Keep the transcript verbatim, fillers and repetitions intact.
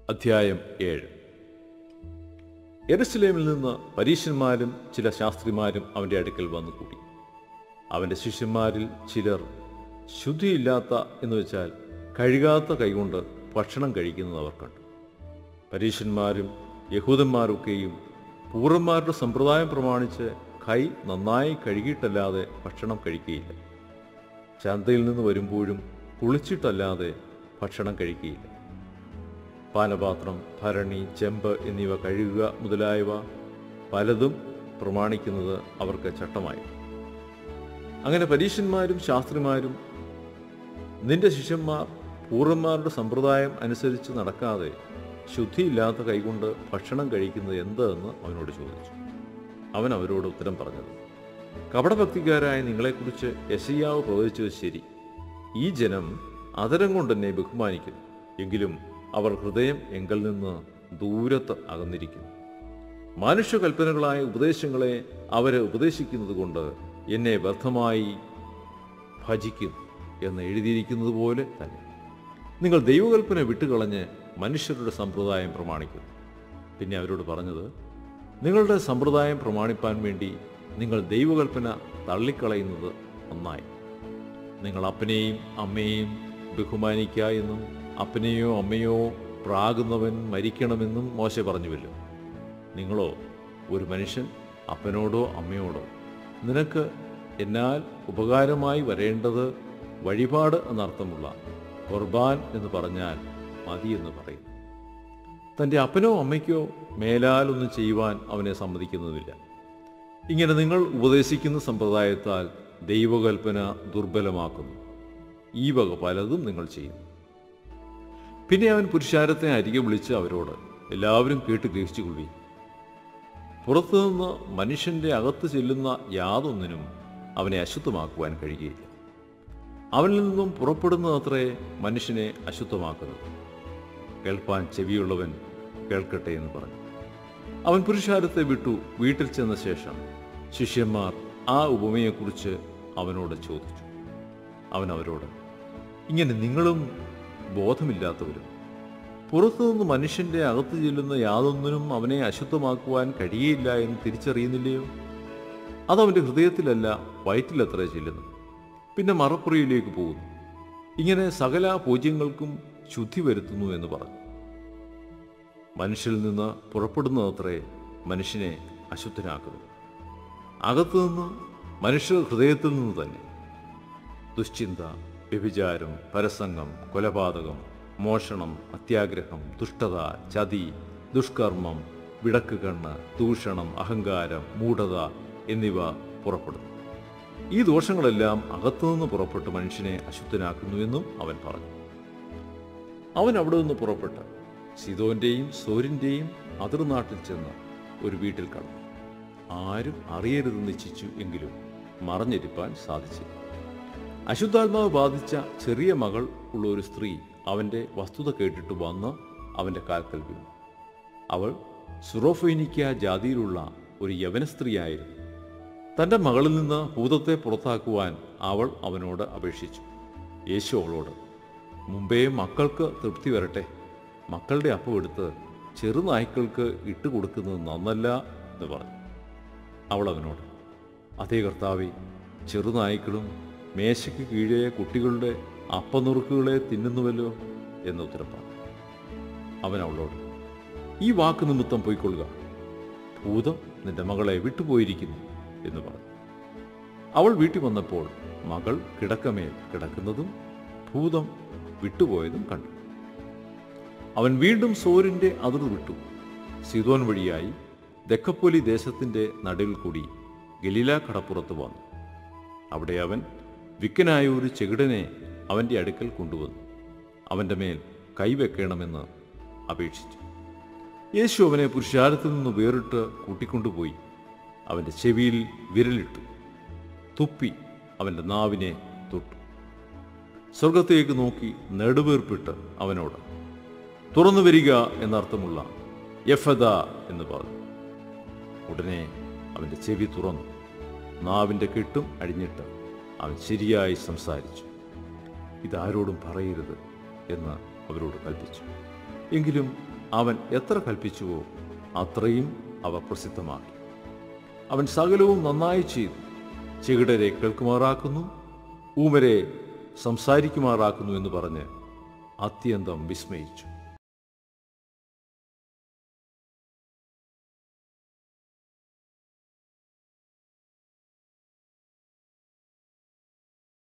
അധ്യായം ഏഴ്. യെരുശലേമിൽ നിന്ന് പരീശന്മാരും ചില ശാസ്ത്രിമാരും അവൻ്റെ അടുക്കൽ വന്നുകൂടി. അവൻ്റെ ശിഷ്യന്മാരിൽ ചിലർ ശുദ്ധിയില്ലാത്ത എന്ന് വെച്ചാൽ കഴുകാത്ത കൈകൊണ്ട് ഭക്ഷണം കഴിക്കുന്നത് അവർ കണ്ടു. പരീശന്മാരും യഹൂദന്മാരൊക്കെയും പൂർവന്മാരുടെ സമ്പ്രദായം പ്രമാണിച്ച് കൈ നന്നായി കഴുകിയിട്ടല്ലാതെ ഭക്ഷണം കഴിക്കുകയില്ല. ചന്തയിൽ നിന്ന് വരുമ്പോഴും കുളിച്ചിട്ടല്ലാതെ ഭക്ഷണം കഴിക്കുകയില്ല. പാനപാത്രം, ഭരണി, ചെമ്പ് എന്നിവ കഴുകുക മുതലായവ പലതും പ്രമാണിക്കുന്നത് അവർക്ക് ചട്ടമായി. അങ്ങനെ പരീശന്മാരും ശാസ്ത്രിമാരും നിന്റെ ശിഷ്യന്മാർ പൂർവന്മാരുടെ സമ്പ്രദായം അനുസരിച്ച് നടക്കാതെ ശുദ്ധിയില്ലാത്ത കൈകൊണ്ട് ഭക്ഷണം കഴിക്കുന്നത് എന്തെന്ന് അവനോട് ചോദിച്ചു. അവൻ അവരോട് ഉത്തരം പറഞ്ഞത്, കപടഭക്തിക്കാരായ നിങ്ങളെക്കുറിച്ച് യെശയ്യാവ് പ്രവചിച്ചത് ശരി. ഈ ജനം അധരം കൊണ്ടെന്നെ ബഹുമാനിക്കുന്നു, എങ്കിലും അവർ ഹൃദയം എങ്കിൽ നിന്ന് ദൂരത്ത് അകന്നിരിക്കുന്നു. മനുഷ്യകൽപ്പനകളായ ഉപദേശങ്ങളെ അവരെ ഉപദേശിക്കുന്നത് കൊണ്ട് എന്നെ വ്യർത്ഥമായി ഭജിക്കുന്നു എന്ന് എഴുതിയിരിക്കുന്നത് പോലെ തന്നെ. നിങ്ങൾ ദൈവകൽപ്പന വിട്ടുകളഞ്ഞ് മനുഷ്യരുടെ സമ്പ്രദായം പ്രമാണിക്കുന്നു. പിന്നെ അവരോട് പറഞ്ഞത്, നിങ്ങളുടെ സമ്പ്രദായം പ്രമാണിപ്പാൻ വേണ്ടി നിങ്ങൾ ദൈവകൽപ്പന തള്ളിക്കളയുന്നത് നന്നായി. നിങ്ങൾ അപ്പനെയും അമ്മയെയും ബഹുമാനിക്കുക എന്നും അപ്പനെയോ അമ്മയോ പ്രാകുന്നവൻ മരിക്കണമെന്നും മോശെ പറഞ്ഞുവല്ലോ. നിങ്ങളോ ഒരു മനുഷ്യൻ അപ്പനോടോ അമ്മയോടോ നിനക്ക് എന്നാൽ ഉപകാരമായി വരേണ്ടത് വഴിപാട് എന്നർത്ഥമുള്ള ഖുർബാൻ എന്ന് പറഞ്ഞാൽ മതി എന്ന് പറയും. തൻ്റെ അപ്പനോ അമ്മയ്ക്കോ മേലാലൊന്നും ചെയ്യുവാൻ അവനെ സമ്മതിക്കുന്നതുമില്ല. ഇങ്ങനെ നിങ്ങൾ ഉപദേശിക്കുന്ന സമ്പ്രദായത്താൽ ദൈവകൽപ്പന ദുർബലമാക്കുന്നു. ഈ വക പലതും നിങ്ങൾ ചെയ്യുന്നു. പിന്നെ അവൻ പുരുഷാരത്തെ അരികെ വിളിച്ച് അവരോട്, എല്ലാവരും കേട്ട് ഗ്രഹിച്ചു കൊള്ളി. പുറത്തുനിന്ന് മനുഷ്യൻ്റെ അകത്ത് ചെല്ലുന്ന യാതൊന്നിനും അവനെ അശുദ്ധമാക്കുവാൻ കഴിയുകയില്ല. അവനിൽ നിന്നും പുറപ്പെടുന്നതത്രേ മനുഷ്യനെ അശുദ്ധമാക്കുന്നത്. കേൾപ്പാൻ ചെവിയുള്ളവൻ കേൾക്കട്ടെ എന്ന് പറഞ്ഞു. അവൻ പുരുഷാരത്തെ വിട്ടു വീട്ടിൽ ചെന്ന ശേഷം ശിഷ്യന്മാർ ആ ഉപമയെക്കുറിച്ച് അവനോട് ചോദിച്ചു. അവൻ അവരോട്, ഇങ്ങനെ നിങ്ങളും ബോധമില്ലാത്തവരും പുറത്തുനിന്ന് മനുഷ്യൻ്റെ അകത്ത് ചെല്ലുന്ന യാതൊന്നിനും അവനെ അശുദ്ധമാക്കുവാൻ കഴിയില്ല എന്ന് തിരിച്ചറിയുന്നില്ലയോ? അതവൻ്റെ ഹൃദയത്തിലല്ല വയറ്റിലത്രേ ചെല്ലുന്നു, പിന്നെ മറപ്പുറയിലേക്ക് പോകുന്നു. ഇങ്ങനെ സകല പൂജ്യങ്ങൾക്കും ശുദ്ധി വരുത്തുന്നു എന്ന് പറഞ്ഞു. മനുഷ്യരിൽ നിന്ന് പുറപ്പെടുന്നതത്രേ മനുഷ്യനെ അശുദ്ധനാക്കുന്നു. അകത്തുനിന്ന് മനുഷ്യ ഹൃദയത്തിൽ നിന്ന് തന്നെ ദുശ്ചിന്ത, വ്യഭിചാരം, പരസംഗം, കൊലപാതകം, മോഷണം, അത്യാഗ്രഹം, ദുഷ്ടത, ചതി, ദുഷ്കർമ്മം, വിടക്ക് കണ്ണ്, ദൂഷണം, അഹങ്കാരം, മൂഢത എന്നിവ പുറപ്പെടുന്നു. ഈ ദോഷങ്ങളെല്ലാം അകത്തുനിന്ന് പുറപ്പെട്ട് മനുഷ്യനെ അശുദ്ധനാക്കുന്നുവെന്നും അവൻ പറഞ്ഞു. അവൻ അവിടെ നിന്ന് പുറപ്പെട്ട് സീദോന്റെയും സോരിന്റെയും അതിർനാട്ടിൽ ചെന്ന് ഒരു വീട്ടിൽ കടന്നു. ആരും അറിയരുതെന്ന് ഇച്ഛിച്ചു, എങ്കിലും മറഞ്ഞിരിപ്പാൻ സാധിച്ചില്ല. അശുദ്ധാത്മാവ് ബാധിച്ച ചെറിയ മകൾ ഉള്ള ഒരു സ്ത്രീ അവൻ്റെ വസ്തുത കേട്ടിട്ട് വന്ന് അവൻ്റെ കാൽക്കൽ വീണു. അവൾ സുറോഫെനിക്ക ജാതിയിലുള്ള ഒരു യവന സ്ത്രീയായിരുന്നു. തൻ്റെ മകളിൽ നിന്ന് ഭൂതത്തെ പുറത്താക്കുവാൻ അവൾ അവനോട് അപേക്ഷിച്ചു. യേശു അവളോട്, മുമ്പേ മക്കൾക്ക് തൃപ്തി വരട്ടെ, മക്കളുടെ അപ്പം എടുത്ത് ചെറുനായ്ക്കൾക്ക് ഇട്ടുകൊടുക്കുന്നത് നന്നല്ല എന്ന് പറഞ്ഞു. അവൾ അവനോട്, അതേ കർത്താവേ, ചെറുനായ്ക്കളും മേശയ്ക്ക് കീഴേ കുട്ടികളുടെ അപ്പനുറുക്കുകളെ തിന്നുന്നുവല്ലോ എന്ന് ഉത്തരം പറഞ്ഞു. അവൻ അവളോട്, ഈ വാക്ക് നിമിത്തം പൊയ്ക്കൊള്ളുക, ഭൂതം നിന്റെ മകളെ വിട്ടുപോയിരിക്കുന്നു എന്ന് പറഞ്ഞു. അവൾ വീട്ടിൽ വന്നപ്പോൾ മകൾ കിടക്കമേൽ കിടക്കുന്നതും ഭൂതം വിട്ടുപോയതും കണ്ടു. അവൻ വീണ്ടും സോരിൻ്റെ അതിർ വിട്ടു സീദോൻ വഴിയായി ദെക്കപ്പൊലി ദേശത്തിൻ്റെ നടുവിൽ കൂടി ഗലീല കടപ്പുറത്ത് വന്നു. അവിടെ അവൻ വിക്കനായ ഒരു ചെകിടനെ അവൻ്റെ അടുക്കൽ കൊണ്ടുവന്നു അവൻ്റെ മേൽ കൈവെക്കണമെന്ന് അപേക്ഷിച്ചു. യേശു അവനെ പുരുഷാരത്തിൽ നിന്ന് വേറിട്ട് കൂട്ടിക്കൊണ്ടുപോയി അവൻ്റെ ചെവിയിൽ വിരലിട്ടു, തുപ്പി അവൻ്റെ നാവിനെ തൊട്ടു. സ്വർഗത്തേക്ക് നോക്കി നെടുവീർപ്പിട്ട് അവനോട്, തുറന്നു വരിക എന്നർത്ഥമുള്ള യഫദ എന്ന് പറഞ്ഞു. ഉടനെ അവൻ്റെ ചെവി തുറന്നു, നാവിൻ്റെ കെട്ടും അഴിഞ്ഞിട്ട് അവൻ ശരിയായി സംസാരിച്ചു. ഇതാരോടും പറയരുത് എന്ന് അവരോട് കൽപ്പിച്ചു. എങ്കിലും അവൻ എത്ര കൽപ്പിച്ചുവോ അത്രയും അവർ പ്രസിദ്ധമാക്കി. അവൻ സകലവും നന്നായി ചെയ്തു. ചെകിടരെ കേൾക്കുമാറാക്കുന്നു, ഊമരെ സംസാരിക്കുമാറാക്കുന്നു എന്ന് പറഞ്ഞ് അത്യന്തം വിസ്മയിച്ചു.